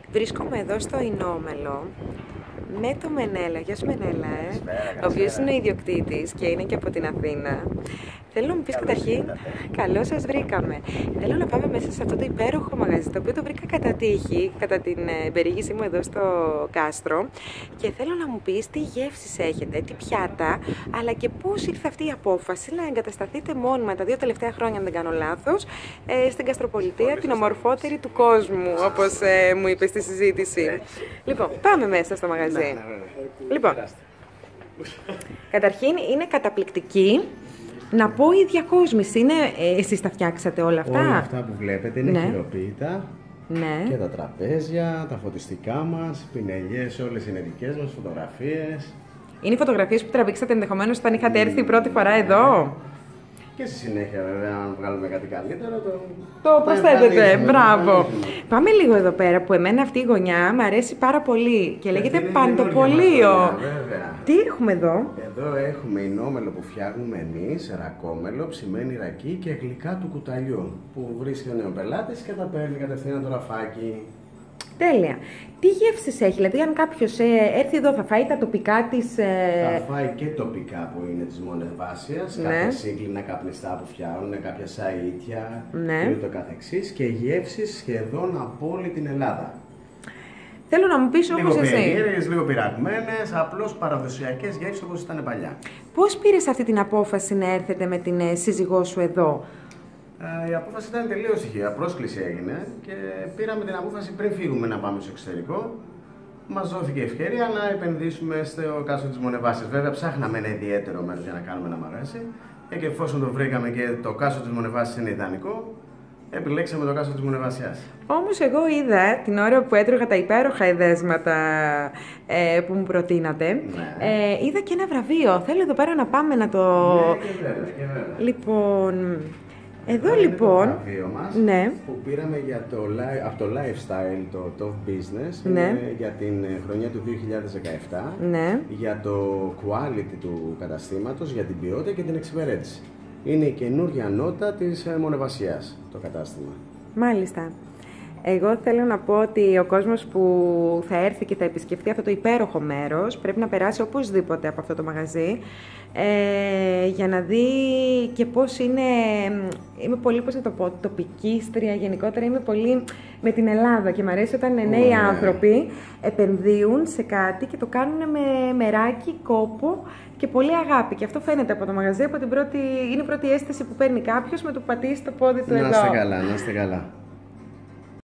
Βρίσκομαι εδώ στο Ινόμελο με το Μενέλα. Γεια σου Μενέλα, ο οποίος είναι ο ιδιοκτήτης και είναι και από την Αθήνα. Θέλω να μου πεις καταρχήν, καλώς σας βρήκαμε. Θέλω να πάμε μέσα σε αυτό το υπέροχο μαγαζί, το οποίο το βρήκα κατά τύχη, κατά την περιήγησή μου εδώ στο κάστρο. Και θέλω να μου πεις τι γεύσεις έχετε, τι πιάτα, αλλά και πώς ήρθε αυτή η απόφαση να εγκατασταθείτε μόνιμα τα 2 τελευταία χρόνια, αν δεν κάνω λάθος, στην Καστροπολιτεία, την ομορφότερη του κόσμου, όπως μου είπε στη συζήτηση. Λοιπόν, πάμε μέσα στο μαγαζί. Λοιπόν, καταρχήν είναι καταπληκτική. Να πω η διακόσμηση, είναι, εσείς τα φτιάξατε όλα αυτά? Όλα αυτά που βλέπετε είναι χειροποίητα. Ναι. Και τα τραπέζια, τα φωτιστικά μας, πινελιές, όλες είναι δικές μας, φωτογραφίες. Είναι οι φωτογραφίες που τραβήξατε ενδεχομένως όταν είχατε έρθει πρώτη φορά εδώ? Και στη συνέχεια, βέβαια, αν βγάλουμε κάτι καλύτερο, το προσθέτετε. Μπράβο. Πάμε λίγο εδώ πέρα, που εμένα αυτή η γωνιά μου αρέσει πάρα πολύ και λέγεται Παντοπολείο. Τι έχουμε εδώ? Εδώ έχουμε Ινόμελο που φτιάχνουμε εμείς, ρακόμελο, ψημένη ρακή και γλυκά του κουταλιού. Που βρίσκεται ο πελάτης και τα παίρνει κατευθείαν το ραφάκι. Τέλεια. Τι γεύσεις έχει, δηλαδή αν κάποιος έρθει εδώ θα φάει τα τοπικά της... Θα φάει και τοπικά που είναι της Μονεβάσιας, κάποια σύγκλινα καπνιστά που φτιάχνουν, κάποια σαΐτια και ούτω καθεξής, και γεύσεις σχεδόν από όλη την Ελλάδα. Θέλω να μου πεις όπως εσύ. Λίγο περίεργες, λίγο πειραγμένες, απλώς παραδοσιακές γεύσεις όπως ήταν παλιά. Πώς πήρες αυτή την απόφαση να έρθετε με την σύζυγό σου εδώ? Η απόφαση ήταν τελείως τυχαία. Πρόσκληση έγινε και πήραμε την απόφαση πριν φύγουμε να πάμε στο εξωτερικό. Μας δόθηκε ευκαιρία να επενδύσουμε στο κάστρο της Μονεβάσιας. Βέβαια, ψάχναμε ένα ιδιαίτερο μέρος για να κάνουμε ένα μαγαζί. Και εφόσον το βρήκαμε και το κάστρο της Μονεβάσιας είναι ιδανικό, επιλέξαμε το κάστρο της Μονεβάσιας. Όμως εγώ είδα την ώρα που έτρωγα τα υπέροχα εδέσματα που μου προτείνατε, είδα και ένα βραβείο. Θέλω εδώ πέρα να πάμε να το... Λοιπόν... Εδώ λοιπόν, το βραβείο μας, που πήραμε για από το lifestyle, το top business, για την χρονιά του 2017, για το quality του καταστήματος, για την ποιότητα και την εξυπηρέτηση. Είναι η καινούργια νότα της Μονεβασιάς, το κατάστημα. Μάλιστα. Εγώ θέλω να πω ότι ο κόσμος που θα έρθει και θα επισκεφτεί αυτό το υπέροχο μέρος πρέπει να περάσει οπωσδήποτε από αυτό το μαγαζί για να δει και πώς είναι. Είμαι πολύ, πώς να το πω, τοπικίστρια γενικότερα, είμαι πολύ με την Ελλάδα και μου αρέσει όταν νέοι άνθρωποι επενδύουν σε κάτι και το κάνουν με μεράκι, κόπο και πολύ αγάπη. Και αυτό φαίνεται από το μαγαζί, είναι η πρώτη αίσθηση που παίρνει κάποιος με το που πατήσει το πόδι του εδώ. Να είστε καλά, να είστε καλά.